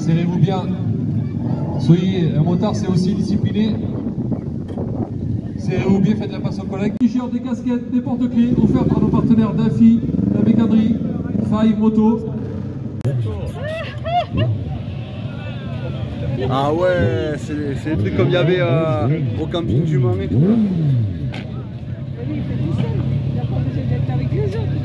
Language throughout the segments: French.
serrez-vous bien. Soyez, un motard c'est aussi discipliné. Serrez-vous bien, faites la passe aux collègues. T-shirts, des casquettes, des porte-clés offerts par nos partenaires Daffy, la Bécannerie, Five Moto. Ah ouais, c'est des trucs comme il y avait au camping du Mans et tout là. Lui, il fait tout seul, il n'a pas besoin d'être avec les autres.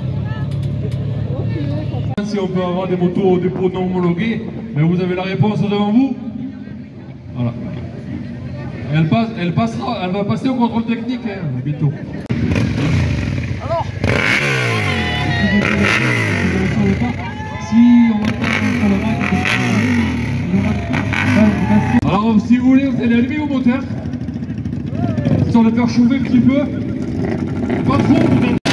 Si on peut avoir des motos au dépôt non homologuées, mais vous avez la réponse devant vous. Voilà. Elle va passer au contrôle technique hein, bientôt. Alors Alors si vous voulez, vous allez allumer vos moteurs. Sur le faire chauffer un petit peu. Pas trop, vous allez...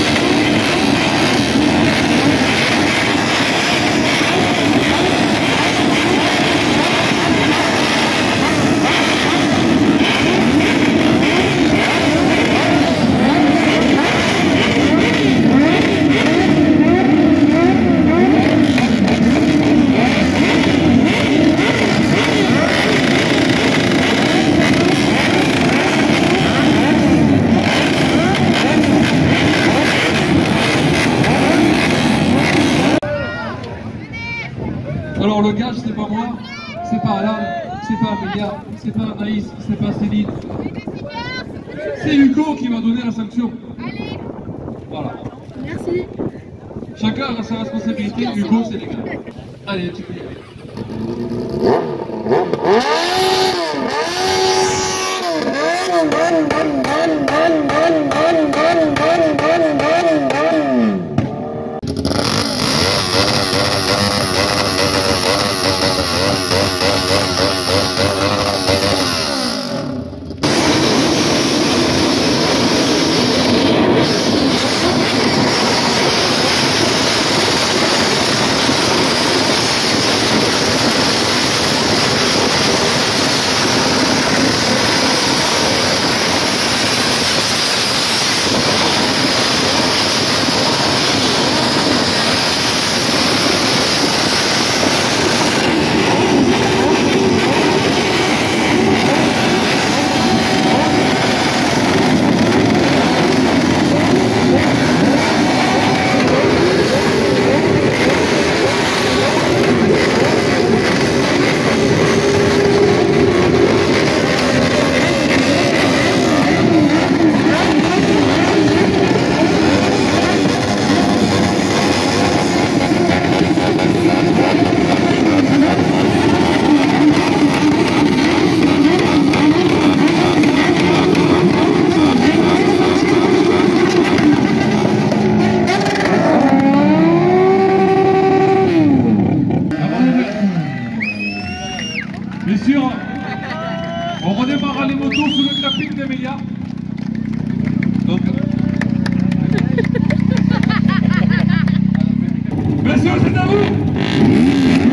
Alors le gage c'est pas moi, c'est pas Alan, c'est pas Amélia, c'est pas Anaïs, c'est pas Céline. C'est Hugo qui va donner la sanction. Allez. Voilà. Merci. Chacun a sa responsabilité, Hugo c'est légal. Allez, tu peux y aller. Bien sûr, on redémarrera les motos sous le clapping d'Amélia. Donc... Messieurs, c'est à vous!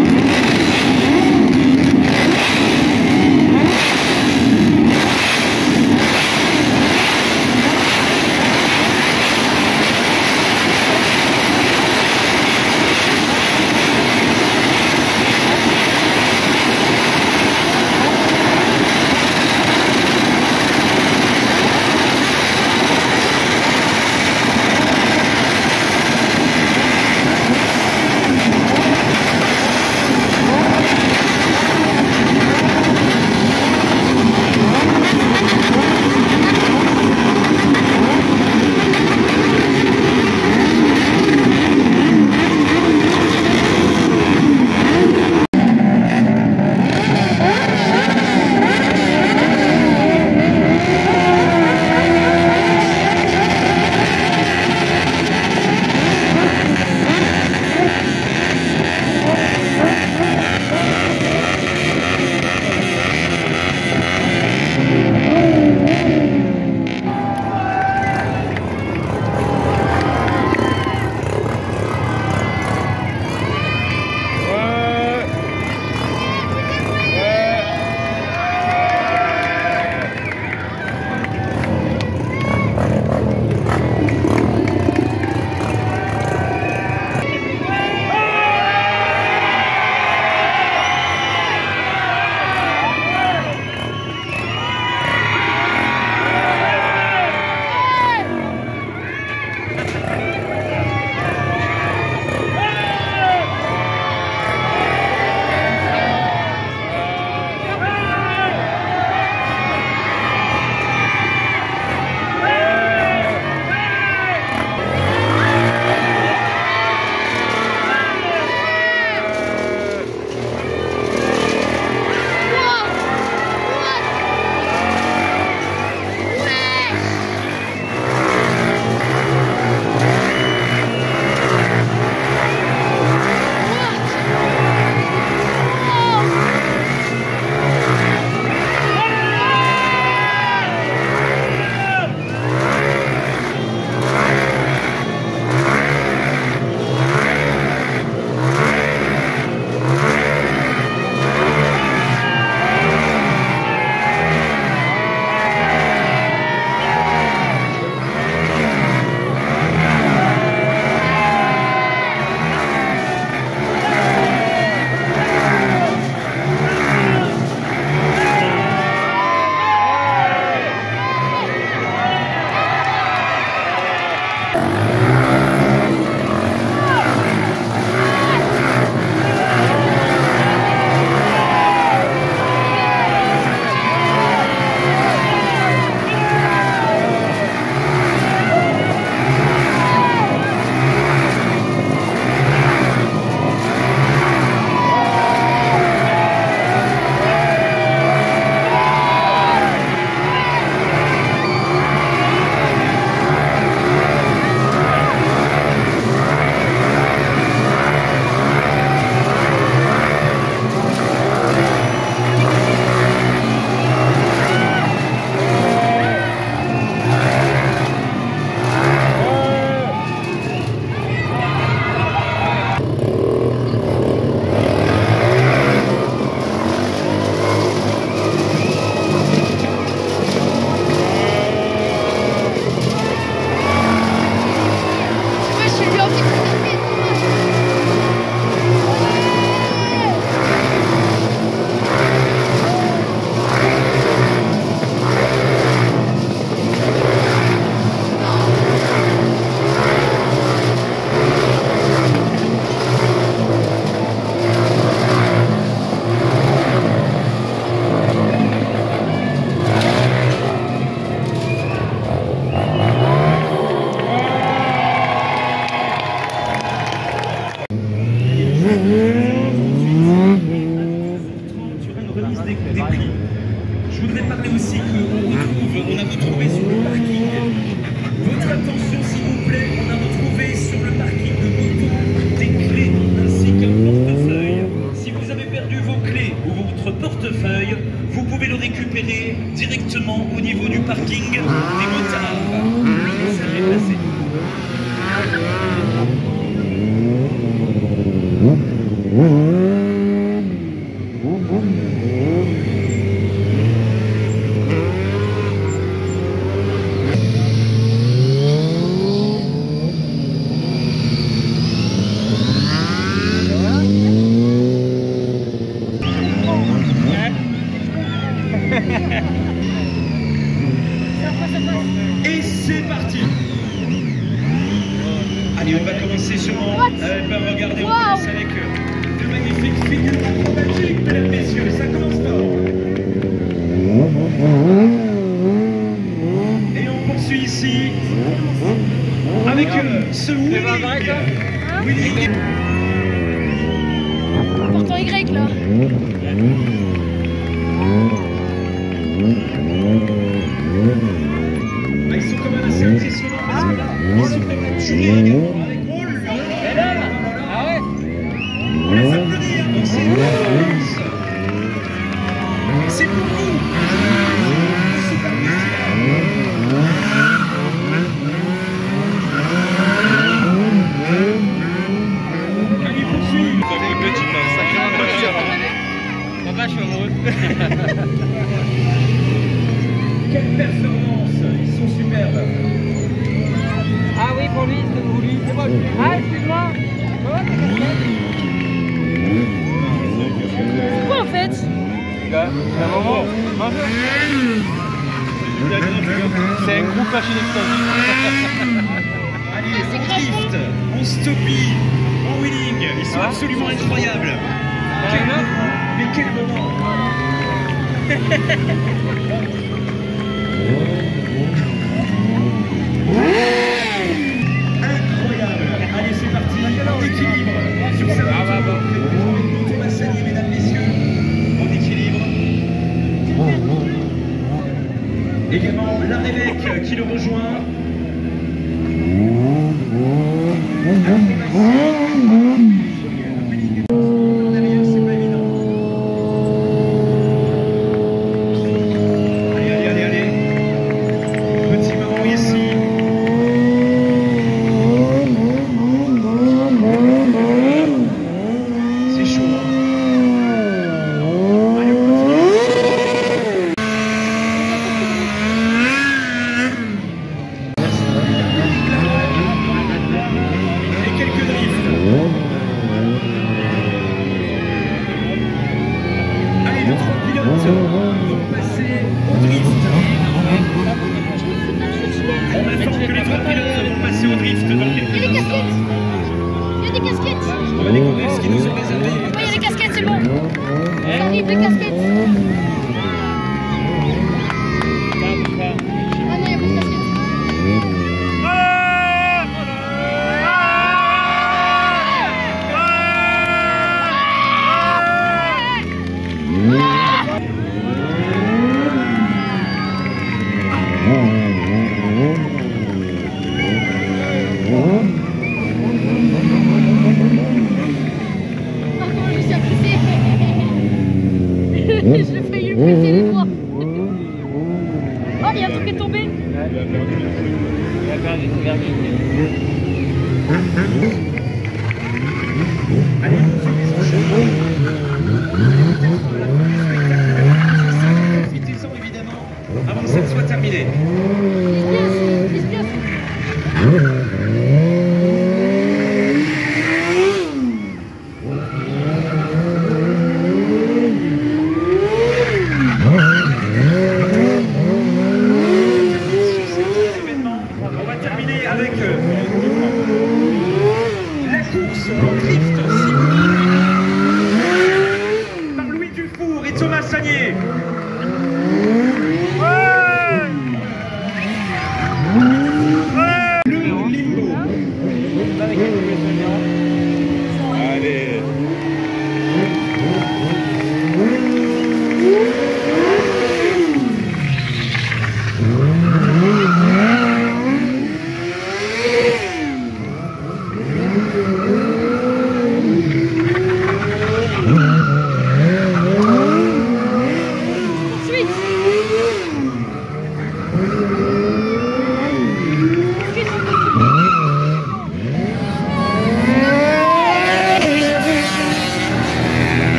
des prix. Je voudrais parler aussi qu'on a retrouvé sur le parking. Votre attention s'il vous plaît, on a retrouvé sur le parking de moto des clés ainsi qu'un portefeuille. Si vous avez perdu vos clés ou votre portefeuille, vous pouvez le récupérer directement au niveau du parking des motards. Le message est passé. Et c'est parti. Allez, on va commencer sûrement. Elle va regarder en plus avec de magnifiques figures acrobatiques, mesdames, messieurs. Ça commence fort. Et on poursuit ici avec ce Willy. Pourtant Y là. Ah, ils sont quand même assez impressionnants parce que là, ils sont quand même tués également avec on laisse applaudir, donc c'est une réponse. C'est pour vous. Super plaisir. Allez, poursuivre. Papa, je suis heureux. Quelle performance. Ils sont superbes. Ah oui, pour lui, c'est pour lui. C'est moi. Ah, excuse-moi. C'est quoi en fait? C'est un moment. C'est un groupe machine explosive. Allez, en drift, en stoppie, en wheeling. Ils sont absolument incroyables. Mais quel moment. Incroyable. Allez, c'est parti. En équilibre sur sa moto. Une moto à saluer, mesdames, messieurs. En équilibre. Également la Rébec qui le rejoint. On va découvrir ce qu'ils nous ont réservé. Oui, il y a les casquettes, c'est bon. Ça arrive, les casquettes. Ah non, il n'y a pas de casquettes. Je l'ai failli lui péter les doigts. Oh, il y a un truc qui est tombé. Allez, profitez-en évidemment avant que ça ne soit terminé.